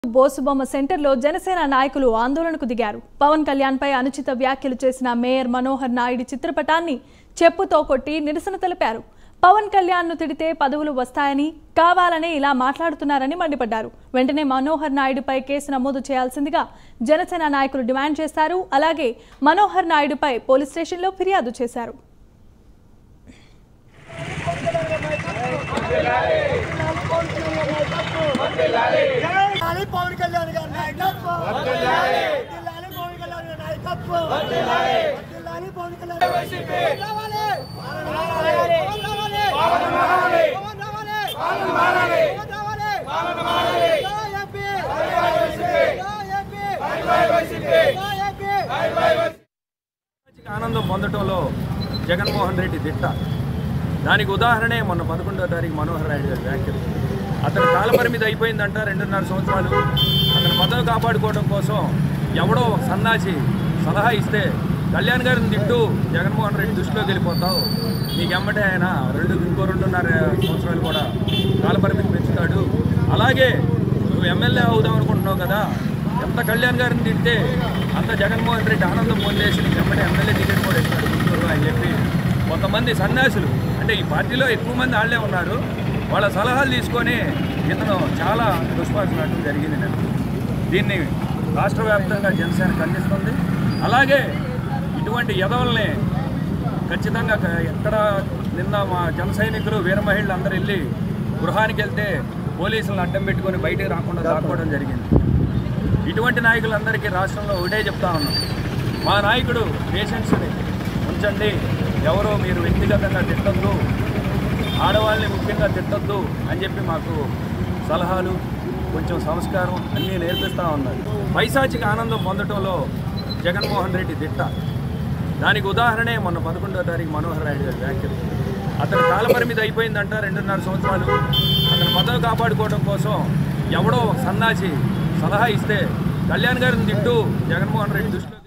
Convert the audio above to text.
బోసుబొమ్మ సెంటర్లో జనసేన నాయకులు ఆందోళనకు దిగారు. పవన్ కళ్యాణ్ పై అనుచిత వ్యాఖ్యలు చేసిన మేయర్ మనోహర్ నాయుడు చిత్రపటాన్ని చెప్పుతో కొట్టి నిరసన తెలిపారు. పవన్ కళ్యాణ్ ను తిడితే పదవులు వస్తాయని, కావాలనే ఇలా మాట్లాడుతున్నారని మండిపడ్డారు. వెంటనే మనోహర్ నాయుడుపై కేసు నమోదు చేయాల్సిందిగా జనసేన నాయకులు డిమాండ్ చేశారు. అలాగే మనోహర్ నాయుడుపై పోలీస్ స్టేషన్లో ఫిర్యాదు చేశారు. पवन कल्याण का नायकत्व पवन कल्याण का नायकत्व पवन कल्याण ఆనందం పొందటంలో జగన్మోహన్ రెడ్డి దిట్ట. దానికి ఉదాహరణే మొన్న 11వ తారీఖు మనోహర్ నాయుడు గారి వ్యాఖ్యలు. అతని కాలపరిమితి అయిపోయిందంట, 2.5 సంవత్సరాలు. అతని పదవి కాపాడుకోవడం కోసం ఎవడో సన్నాసి సలహా ఇస్తే కళ్యాణ్ గారిని తిట్టు జగన్మోహన్ రెడ్డి దృష్టిలోకి వెళ్ళిపోతావు, నీకు ఎమ్మటే ఆయన ఇంకో 2.5 సంవత్సరాలు కూడా కాలపరిమితి పెంచుతాడు, అలాగే నువ్వు ఎమ్మెల్యే అవుదాం అనుకుంటున్నావు కదా, ఎంత కళ్యాణ్ గారిని తింటే అంత జగన్మోహన్ రెడ్డి ఆనందం పొందేసి నీకు ఎమ్మటే ఎమ్మెల్యే టికెట్ కూడా ఇస్తాడు గుంటూరు అని చెప్పి కొంతమంది సన్యాసులు, అంటే ఈ పార్టీలో ఎక్కువ మంది వాళ్ళే ఉన్నారు, వాళ్ళ సలహాలు తీసుకొని ఇతను చాలా దుష్పాసనడం జరిగింది. దీన్ని రాష్ట్ర వ్యాప్తంగా జనసేన ఖండిస్తుంది. అలాగే ఇటువంటి యదవుల్ని ఖచ్చితంగా ఎక్కడ నిన్న మా జన సైనికులు వీర మహిళలు అందరూ వెళ్ళి గృహానికి వెళ్తే పోలీసులను అడ్డం పెట్టుకొని బయటికి రాకుండా దాక్కోవడం జరిగింది. ఇటువంటి నాయకులందరికీ రాష్ట్రంలో ఒకటే చెప్తా ఉన్నాం, మా నాయకుడు పేషెంట్స్ని ఉంచండి, ఎవరో మీరు వ్యక్తిగతంగా తిట్టద్దు, ఆడవాళ్ళని ముఖ్యంగా తిట్టద్దు అని చెప్పి మాకు సలహాలు, కొంచెం సంస్కారం అన్నీ నేర్పిస్తూ ఉన్నారు. పైశాచిక ఆనందం పొందటంలో జగన్మోహన్ రెడ్డి దిట్ట. దానికి ఉదాహరణే మొన్న 11వ తారీఖు మనోహర్ నాయుడు గారి వ్యాఖ్యలు. అతని కాలపరిమితి అయిపోయిందంట, 2.5 సంవత్సరాలు. అతని పదవి కాపాడుకోవడం కోసం ఎవడో సన్నాసి సలహా ఇస్తే కళ్యాణ్ గారిని తిట్టు జగన్మోహన్ రెడ్డి దృష్టిలో